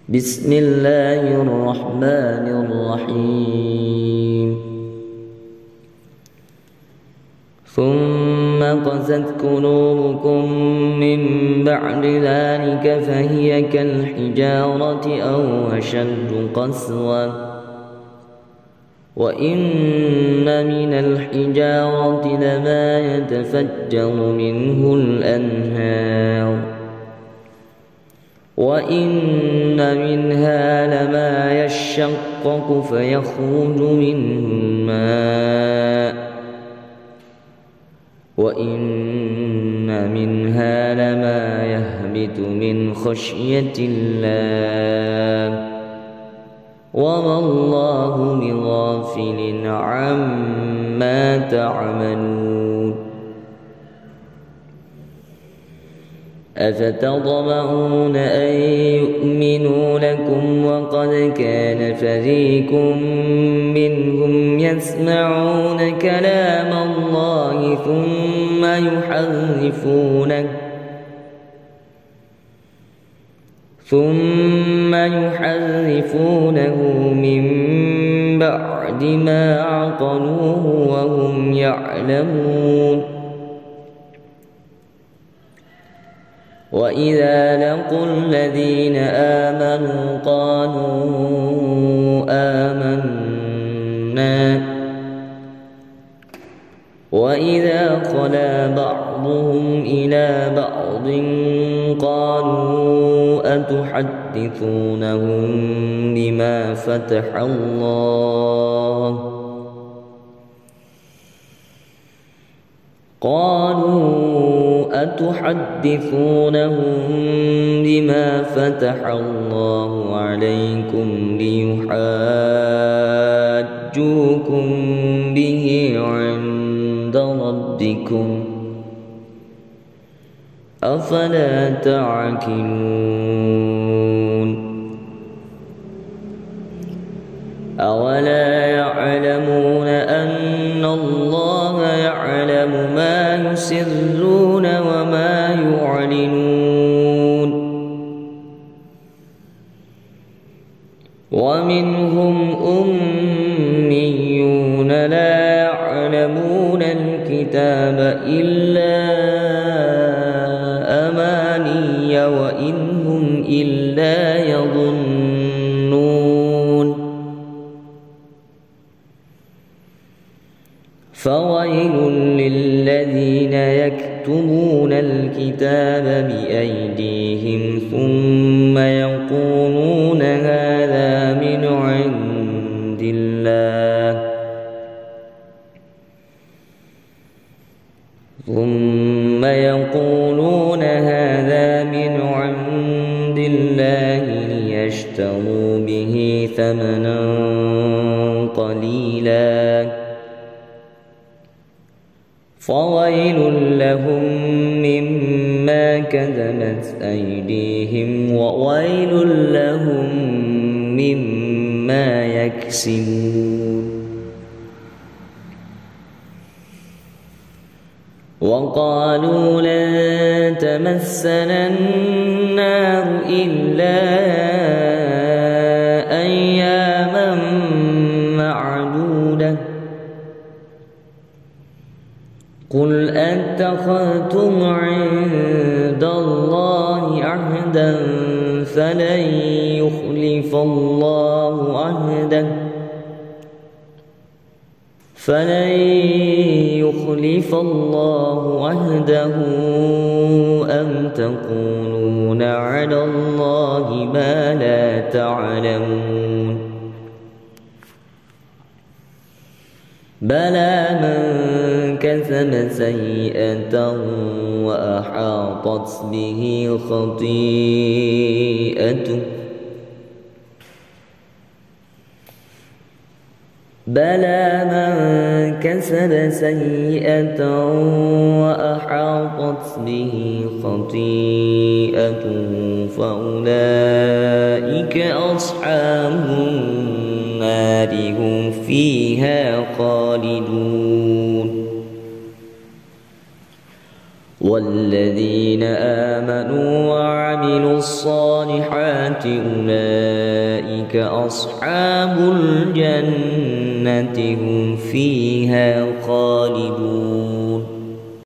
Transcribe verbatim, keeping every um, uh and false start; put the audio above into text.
بسم الله الرحمن الرحيم ثم قست قلوبكم من بعد ذلك فهي كالحجارة أو أشد قسوة وإن من الحجارة لما يتفجر منه الأنهار وإن منها لما يشقق فيخرج منه الماء وإن منها لما يهبط من خشية الله وما الله بغافل عما تعملون أفتطمعون أن يؤمنوا لكم وقد كان فريق منهم يسمعون كلام الله ثم يحرفونه ثم يحرفونه من بعد ما عقلوه وهم يعلمون وإذا لقوا الذين آمنوا قالوا آمنا وإذا خلا بعضهم إلى بعض قالوا أتحدثونهم بما فتح الله قالوا أتحدثونهم بما فتح الله عليكم ليحاجوكم به عند ربكم أفلا تعقلون أولا يعلمون أن الله يعلم ما يسرون وما يعلنون ومنهم أميون لا يعلمون الكتاب إلا أماني وإن هم إلا يظنون فويل للذين يكتبون الكتاب بأيديهم ثم يقولون هذا من عند الله ثم يقولون هذا من عند الله ليشتروا به ثمنا قليلا فويل لهم مما كتبت أيديهم وويل لهم مما يكسبون وقالوا لن تمسنا النار إلا أياما معدودة قل أتخذتم عند الله عهدا فلن يخلف الله عهده فلن يخلف الله عهده أم تقولون على الله ما لا تعلمون بلى من كسب سيئة وأحاطت به خطيئته بلى من كسب سيئة وأحاطت به خطيئته فأولئك أصحاب النار هم فيها خالدون والذين آمنوا وعملوا الصالحات أولئك أصحاب الجنة هم فيها خالدون.